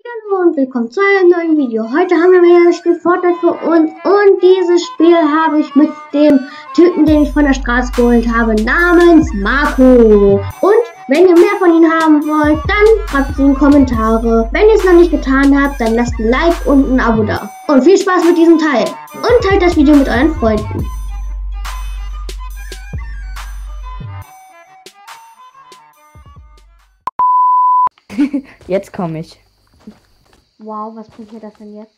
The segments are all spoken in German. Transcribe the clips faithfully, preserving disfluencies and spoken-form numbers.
Hallo und willkommen zu einem neuen Video. Heute haben wir wieder das Spiel Fortnite für uns und dieses Spiel habe ich mit dem Typen, den ich von der Straße geholt habe, namens Marco. Und wenn ihr mehr von ihm haben wollt, dann schreibt es in die Kommentare. Wenn ihr es noch nicht getan habt, dann lasst ein Like und ein Abo da. Und viel Spaß mit diesem Teil. Und teilt das Video mit euren Freunden. Jetzt komme ich. Wow, was bringt mir das denn jetzt?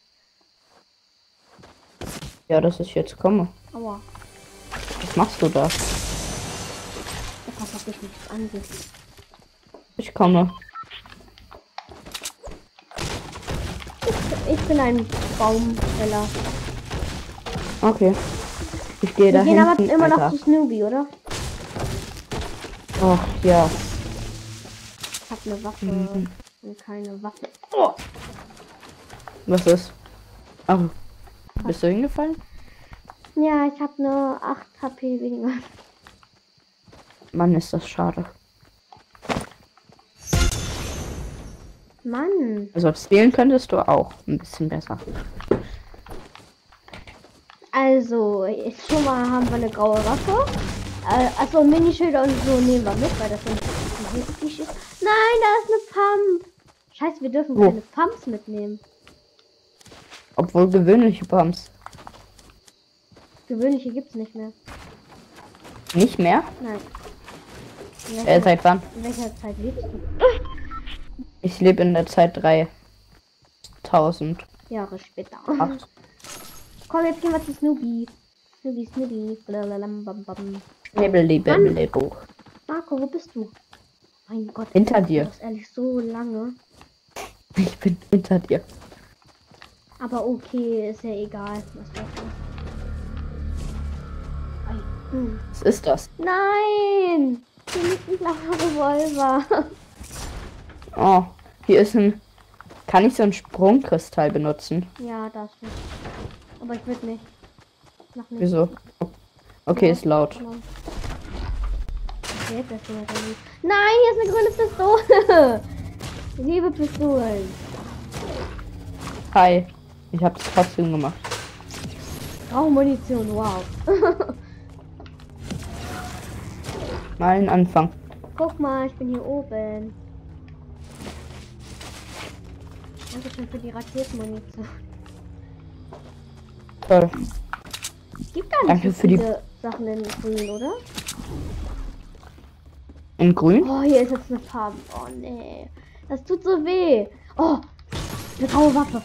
Ja, dass ich jetzt komme. Aua. Was machst du da? Das hat dich nichts an sich. Ich komme. Ich bin ein Baumfeller. Okay. Ich gehe da Wir gehen aber hinten. immer noch Alter. zu Snoopy, oder? Ach ja. Ich hab eine Waffe Mhm. und keine Waffe. Oh. Was ist? Ach, bist du hingefallen? Ja, ich habe nur acht H P weniger. Mann, ist das schade. Mann. Also spielen könntest du auch ein bisschen besser. Also, jetzt schon mal haben wir eine graue Waffe. Äh, also Minischilder und so nehmen wir mit, weil das sind wichtig ist. Nein, da ist eine Pump. Scheiße, wir dürfen Wo? keine Pumps mitnehmen. Obwohl gewöhnliche Pumps. Gewöhnliche gibt's nicht mehr. Nicht mehr? Nein. In Äh, welcher, seit wann? in welcher Zeit lebst du? Ich lebe in der Zeit dreitausend. Jahre später. Acht. Komm, jetzt gehen wir zu Snoopy. Snoopy, Snoopy. Blablabla. Nebellebellebo. Marco, wo bist du? Mein Gott. Hinter dir. Das ist ehrlich so lange. Ich bin hinter dir. Aber okay, ist ja egal. Was das ist. Ei, hm. Was ist das? Nein! Hier liegt ein blauer Revolver. Oh, hier ist ein... Kann ich so ein Sprungkristall benutzen? Ja, das nicht. Aber ich will nicht. Mach nicht. Wieso? Okay, Ja, ist laut. genau. Okay, das ist ja dann- Nein, hier ist eine grüne Pistole. Ich liebe Pistolen. Hi. Ich hab's trotzdem gemacht. Rauchmunition, wow. Mal ein Anfang. Guck mal, ich bin hier oben. Dankeschön für die Raketenmunition. Toll. Gibt gar nicht Danke so für die- viele Sachen in grün, oder? In grün? Oh, hier ist jetzt eine Farbe. Oh, nee. Das tut so weh. Oh, eine graue Waffe.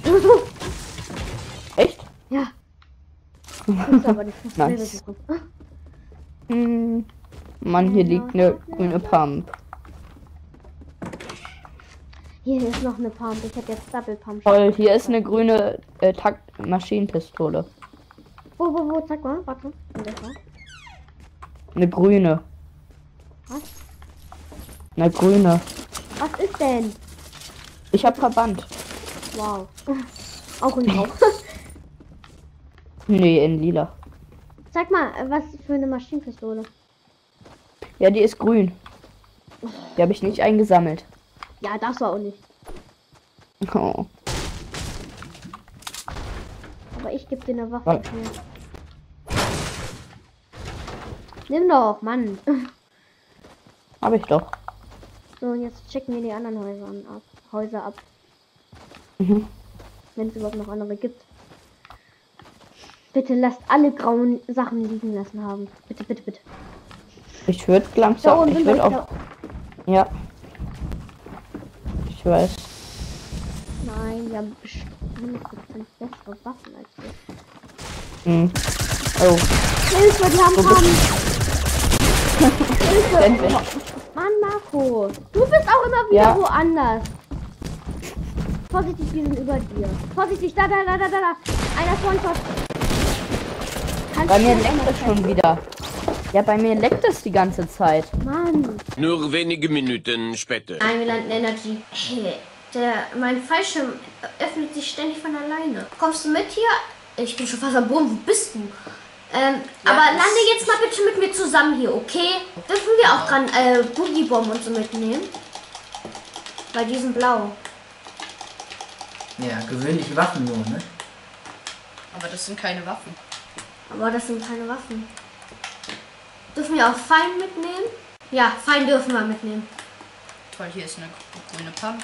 Echt? Ja. Ich muss aber nicht das Nice. suchen. Hm. Mann, hier liegt eine grüne Pump. Hier ist noch eine Pump. Ich hätte jetzt Double Pump. Toll, hier ist eine grüne äh, Takt-Maschinenpistole. Wo, wo, wo? Zeig mal. Warte. Und das war? Eine grüne. Was? Eine grüne. Was ist denn? Ich hab Verband. Wow. Auch in Grau. Nee, in lila. Zeig mal, was für eine Maschinenpistole. Ja, die ist grün. Die habe ich nicht eingesammelt. Ja, das war auch nicht. Oh. Aber ich gebe dir eine Waffe. Was? Hier. Nimm doch, Mann. Habe ich doch. So, und jetzt checken wir die anderen Häuser an, ab. Häuser ab. Mhm. Wenn es überhaupt noch andere gibt. Bitte lasst alle grauen Sachen liegen lassen haben. Bitte, bitte, bitte. Ich würde Da langsam. oben Ich sind würde welche. auch. Ja. Ich weiß. Nein, wir haben bestimmt bessere Waffen als wir. Hm. Oh. Hilfe, die haben Wo Farben. Denn Hilfe. wenn- Mann, Marco. Du bist auch immer wieder Ja. woanders. Vorsichtig, die sind über dir. Vorsichtig, da, da, da, da, da, da. Einer ist One-Shot. Kannst Bei du mir das leckt einmal es schon zeigen? wieder. Ja, bei mir leckt es die ganze Zeit. Mann. Nur wenige Minuten später. Nein, wir landen Energy. Hey, der, mein Fallschirm öffnet sich ständig von alleine. Kommst du mit hier? Ich bin schon fast am Boden. Wo bist du? Ähm, aber lande jetzt mal bitte mit mir zusammen hier, okay? Dürfen wir auch dran äh, Boogie Bomb und so mitnehmen? Weil die sind blau. Ja, gewöhnliche Waffen nur, ne? Aber das sind keine Waffen. Aber das sind keine Waffen. Dürfen wir auch Fein mitnehmen? Ja, Fein dürfen wir mitnehmen. Toll, hier ist eine grüne Pump.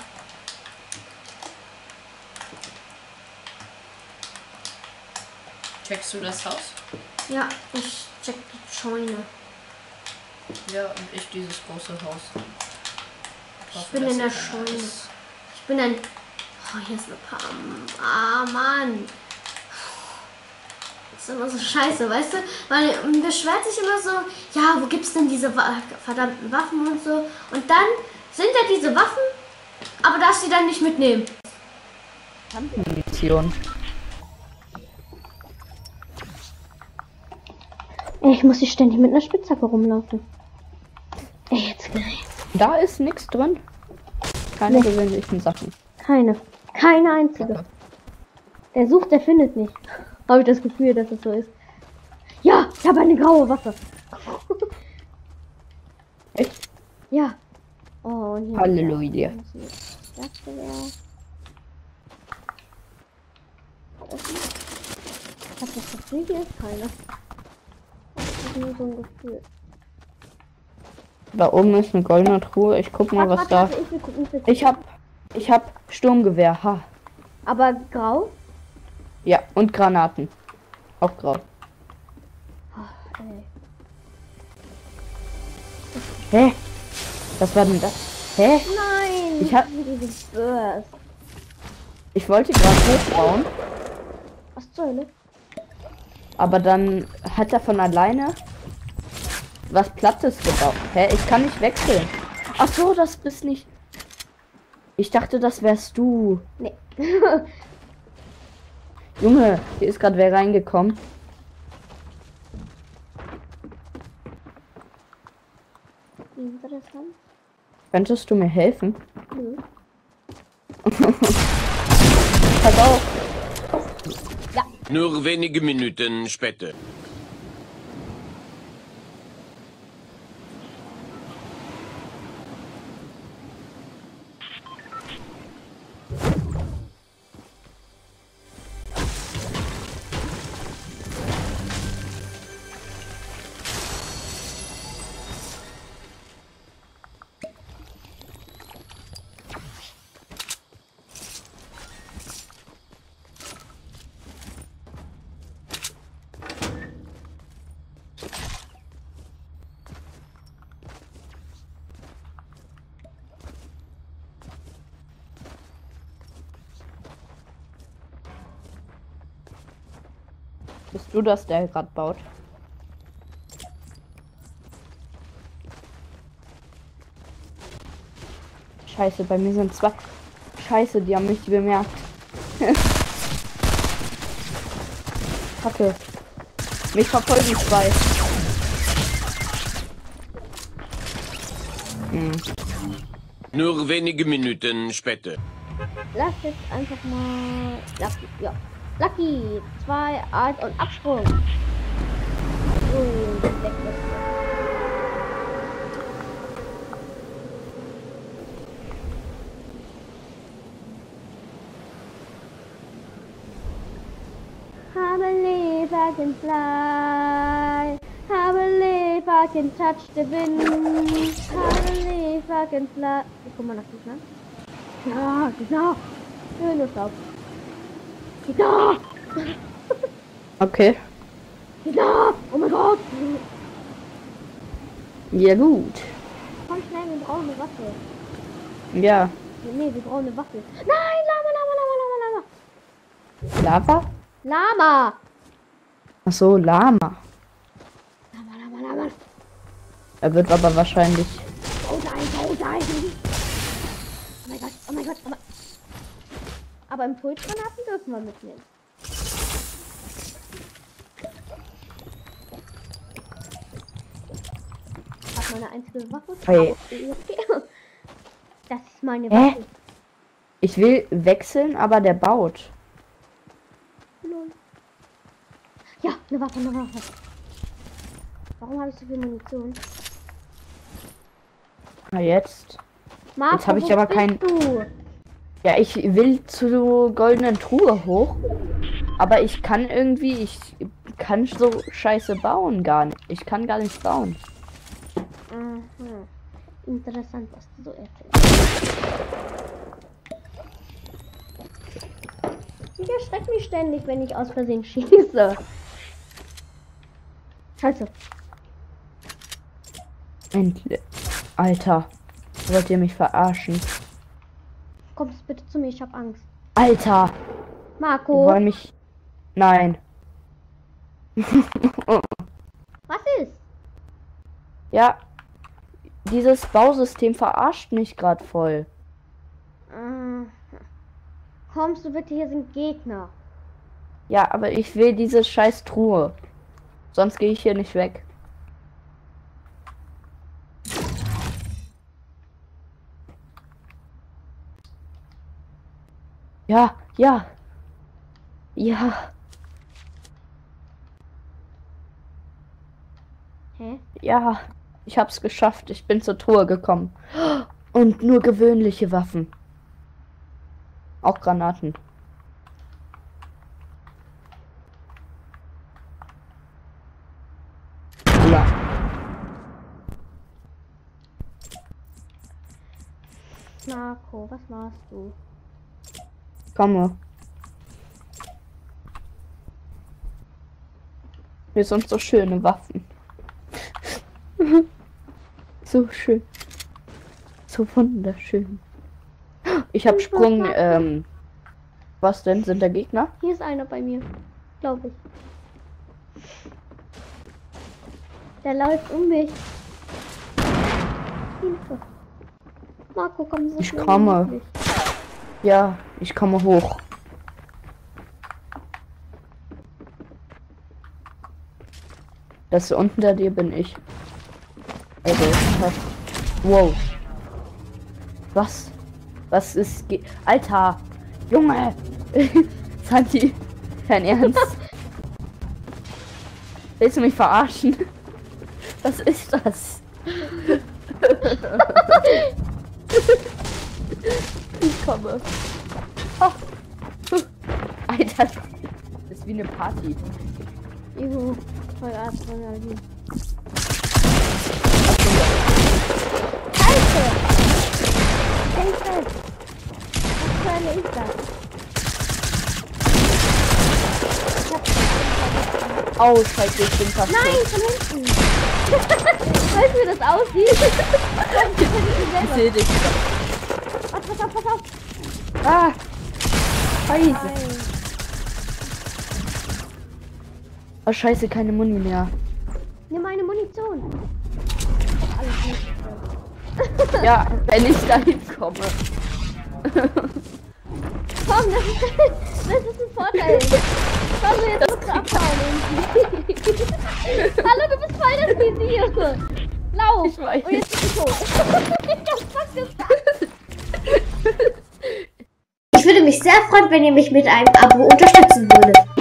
Checkst du das Haus? Ja, ich check die Scheune. Ja, und ich dieses große Haus. Ich, hoffe, bin dass in der hier keiner Scheune. ist. Ich bin ein... Oh, hier ist eine Pam. Ah, Mann. Das ist immer so scheiße, weißt du? Weil man beschwert sich immer so, ja, wo gibt's denn diese wa verdammten Waffen und so. Und dann sind ja diese Waffen, aber darfst sie dann nicht mitnehmen. Munition. Ich muss hier ständig mit einer Spitzhacke rumlaufen. Ey, jetzt gerät. Da ist nichts drin. Keine Nee. gewöhnlichen Sachen. Keine. Keine einzige. Der sucht, der findet nicht. Habe ich das Gefühl, dass es so ist. Ja, ich habe eine graue Waffe. Echt? Ja. Oh, und hier. Halleluja. Das wäre. Ich hab das Gefühl, hier ist keiner. Ich habe nur so ein Gefühl. Da oben ist eine goldene Truhe. Ich guck mal, Warte, was warte, da. warte, ich will gucken, ich will Ich hab, ich hab Sturmgewehr. Ha. Aber grau? Ja, und Granaten. Auch grau. Ach, ey. Hä? Was war denn das? Hä? Nein! Ich hab- Diese Burst. Ich wollte gerade hochbauen, Was zur Hölle? aber dann hat er von alleine was Plattes gebaut. Hä? Ich kann nicht wechseln. Ach so, das bist nicht. Ich dachte, das wärst du. Nee. Junge, hier ist gerade wer reingekommen. Interessant. Könntest du mir helfen? Nö. Pass auf. Nur wenige Minuten später. Bist du das, der gerade baut? Scheiße, bei mir sind zwei. Scheiße, die haben mich bemerkt. Kacke. Mich verfolgen zwei. Hm. Nur wenige Minuten später. Lass jetzt einfach mal. Lucky, ja. Lucky, zwei, eins und Absprung. Und weg ist I believe I can fly. I believe I can touch the wind. I believe I can fly. Ich guck mal nach hinten. Ja, genau. Schön und auf. Da! Okay. Da! Oh mein Gott! Ja gut. Komm schnell, wir brauchen eine Waffe. Ja. Nee, wir brauchen eine Waffe. Nein, Lama, Lama, Lama, Lama, Lama. Lava? Lama! Ach so, Lama. Lama, Lama, Lama. Er wird aber wahrscheinlich. Oh nein, oh nein. Oh mein Gott, oh mein Gott, aber... Aber Impulsgranaten dürfen wir mitnehmen. Ich hab meine einzige Waffe. Hey. Okay, okay. Das ist meine Hä? Waffe. Ich will wechseln, aber der baut. Lol. Ja, eine Waffe, eine Waffe. Warum habe ich so viel Munition? Na jetzt. Marco, Jetzt habe ich wo aber bist kein- Du? Ja, ich will zur goldenen Truhe hoch. Aber ich kann irgendwie, ich kann so scheiße bauen gar nicht. Ich kann gar nicht bauen. Aha. Interessant, was du so erzählst. Ich erschrecke mich ständig, wenn ich aus Versehen schieße. Scheiße. Endlich. Alter. Wollt ihr mich verarschen? Kommst bitte zu mir, ich hab Angst. Alter. Die Marco. wollen mich... Nein. Was ist? Ja. Dieses Bausystem verarscht mich gerade voll. Äh, kommst du bitte, hier sind Gegner. Ja, aber ich will diese scheiß Truhe. Sonst gehe ich hier nicht weg. Ja, ja. Ja. Hä? Ja. Ich hab's geschafft. Ich bin zur Truhe gekommen. Und nur gewöhnliche Waffen. Auch Granaten. Ja. Marco, was machst du? Komme. Wir sind so schöne Waffen. So schön. So wunderschön. Ich habe Sprung, ähm... Was denn? Sind da Gegner? Hier ist einer bei mir. Glaube ich. Der läuft um mich. Hilfe. Marco, komm so Ich schnell wie komme. möglich. Ja, ich komme hoch. Das unter dir bin ich. Also, was? Wow. Was? Was ist... ge- Alter! Junge! Santi! Kein Ernst? Willst du mich verarschen? Was ist das? Ich komme. Oh. Alter, das ist wie eine Party. Juhu, voll Adrenalin. Scheiße! Hilfe! Was für eine ist das? Oh, scheiße, ich bin fast Nein, tot. von hinten! Weißt du, wie das aussieht? Ich seh dich. Oh, pass auf, pass auf! Ah! Scheiße. Nein. Oh, scheiße, keine Muni mehr. Nimm meine Munition. Doch alles nicht. Ja, wenn ich dahin komme. Komm, das ist, das ist ein Vorteil. Komm, so jetzt musst du abhauen irgendwie. Hallo, du bist voll das Visier. Lauf. Ich weiß. Und jetzt bist du tot. Ich hab fast gesagt. Ich würde mich sehr freuen, wenn ihr mich mit einem Abo unterstützen würdet.